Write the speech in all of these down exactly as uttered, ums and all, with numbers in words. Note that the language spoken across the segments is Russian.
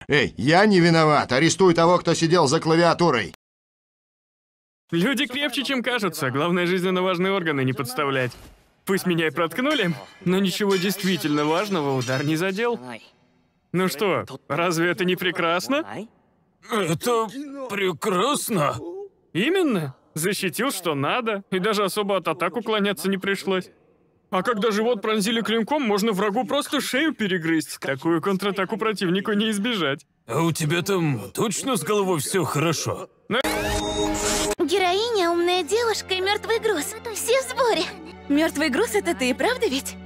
Эй, я не виноват. Арестуй того, кто сидел за клавиатурой. Люди крепче, чем кажутся. Главное, жизненно важные органы не подставлять. Пусть меня и проткнули, но ничего действительно важного удар не задел. Ну что, разве это не прекрасно? Это прекрасно. Именно. Защитил, что надо, и даже особо от атак уклоняться не пришлось. А когда живот пронзили клинком, можно врагу просто шею перегрызть. Такую контратаку противнику не избежать. А у тебя там точно с головой все хорошо? Героиня, умная девушка и мертвый груз. Все в сборе. Мертвый груз — это ты, правда ведь?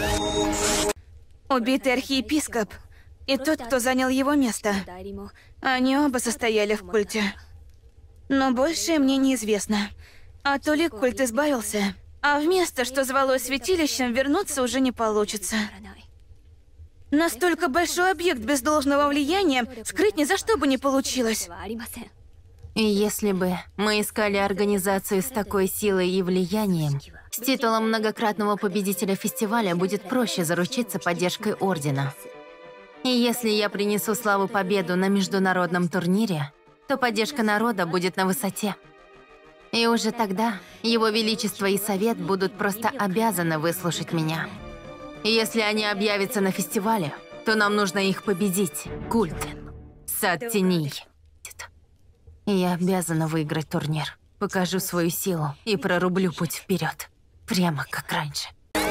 Убитый архиепископ и тот, кто занял его место. Они оба состояли в культе. Но большее мне неизвестно. А то ли культ избавился, а в место, что звалось святилищем, вернуться уже не получится. Настолько большой объект без должного влияния скрыть ни за что бы не получилось. И если бы мы искали организацию с такой силой и влиянием, с титулом многократного победителя фестиваля будет проще заручиться поддержкой Ордена. И если я принесу славу победу на международном турнире, то поддержка народа будет на высоте. И уже тогда Его Величество и Совет будут просто обязаны выслушать меня. И если они объявятся на фестивале, то нам нужно их победить. Культ. Сад теней. И я обязана выиграть турнир. Покажу свою силу и прорублю путь вперед. Прямо как раньше.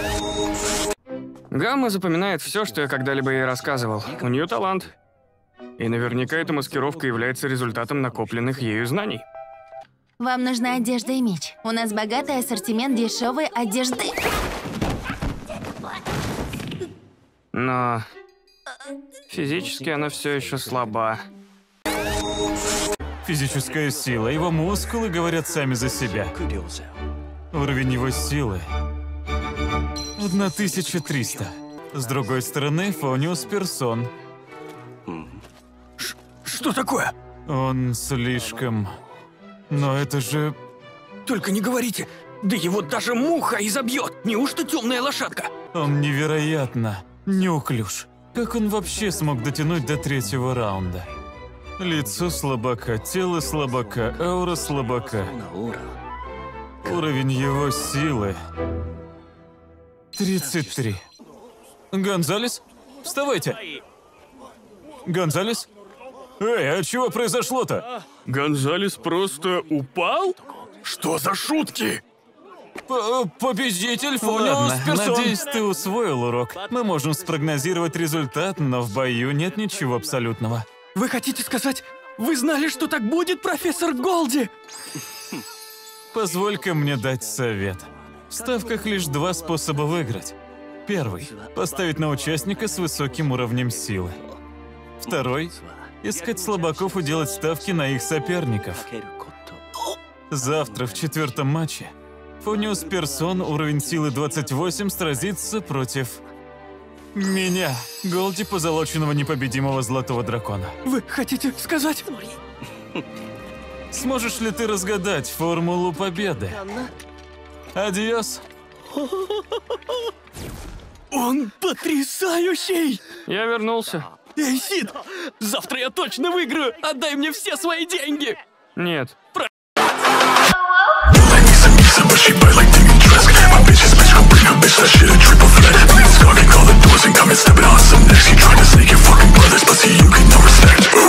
Гамма запоминает все, что я когда-либо ей рассказывал. У нее талант. И наверняка эта маскировка является результатом накопленных ею знаний. Вам нужна одежда и меч. У нас богатый ассортимент дешевой одежды. Но физически она все еще слаба. Физическая сила, его мускулы говорят сами за себя. Уровень его силы тысяча триста. С другой стороны, Фониус Персон. Что такое? Он слишком... Но это же... Только не говорите, да его даже муха изобьет. Неужто темная лошадка? Он невероятно неуклюж. Как он вообще смог дотянуть до третьего раунда? Лицо слабака, тело слабака, аура слабака. Уровень его силы... тридцать три. Гонзалес? Вставайте! Гонзалес? Эй, а чего произошло-то? Гонзалес просто упал? Что за шутки? П Победитель Фониус Персон. Надеюсь, ты усвоил урок. Мы можем спрогнозировать результат, но в бою нет ничего абсолютного. Вы хотите сказать, вы знали, что так будет, профессор Голди? Позволь-ка мне дать совет. В ставках лишь два способа выиграть. Первый – поставить на участника с высоким уровнем силы. Второй – искать слабаков и делать ставки на их соперников. Завтра в четвертом матче Фониус Персон, уровень силы двадцать восемь, сразится против меня, Голди, позолоченного непобедимого золотого дракона. Вы хотите сказать? Сможешь ли ты разгадать формулу победы? Адьос. Он потрясающий! Я вернулся. Эй, Сид! Завтра я точно выиграю! Отдай мне все свои деньги! Нет. Про... Stalking all the doors and coming stepping on some necks. You trying to sneak your fucking brothers, but see you get no respect.